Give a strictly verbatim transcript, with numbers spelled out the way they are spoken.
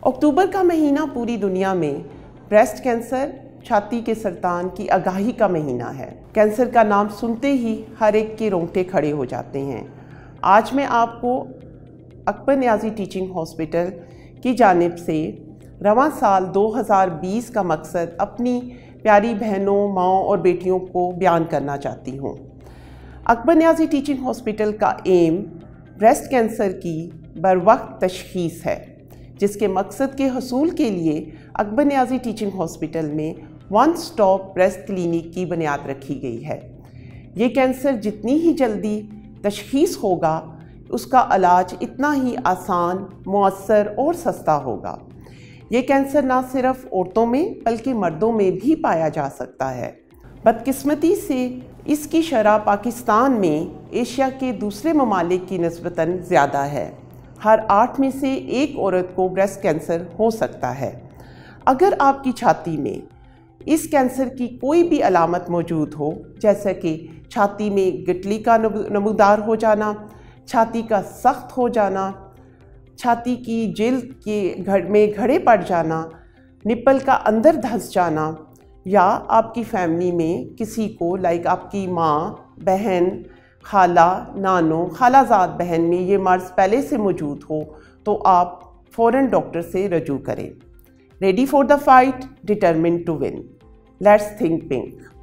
अक्टूबर का महीना पूरी दुनिया में ब्रेस्ट कैंसर, छाती के सरतान की आगाही का महीना है। कैंसर का नाम सुनते ही हर एक के रोंगटे खड़े हो जाते हैं। आज मैं आपको अकबर नियाज़ी टीचिंग हॉस्पिटल की जानिब से रवां साल दो हज़ार बीस का मकसद अपनी प्यारी बहनों, माँओं और बेटियों को बयान करना चाहती हूँ। अकबर नियाज़ी टीचिंग हॉस्पिटल का एम ब्रेस्ट कैंसर की बरवक्त तशख़ीस है, जिसके मकसद के हसूल के लिए अकबर नियाज़ी टीचिंग हॉस्पिटल में वन स्टॉप ब्रेस्ट क्लिनिक की बुनियाद रखी गई है। ये कैंसर जितनी ही जल्दी तशख़ीस होगा, उसका इलाज इतना ही आसान, मुअस्सर और सस्ता होगा। ये कैंसर ना सिर्फ औरतों में बल्कि मर्दों में भी पाया जा सकता है। बदकिस्मती से इसकी शरह पाकिस्तान में एशिया के दूसरे ममालिक की निस्बतन ज़्यादा है। हर आठ में से एक औरत को ब्रेस्ट कैंसर हो सकता है। अगर आपकी छाती में इस कैंसर की कोई भी अलामत मौजूद हो, जैसे कि छाती में गिटली का नमूदार हो जाना, छाती का सख्त हो जाना, छाती की जिल्द के घड़ में घड़े पड़ जाना, निप्पल का अंदर धंस जाना, या आपकी फैमिली में किसी को लाइक आपकी माँ, बहन, खाला, नानो, खालाजाद बहन में ये मर्ज़ पहले से मौजूद हो, तो आप फ़ौरन डॉक्टर से रजू करें। Ready for the fight, determined to win. Let's think pink.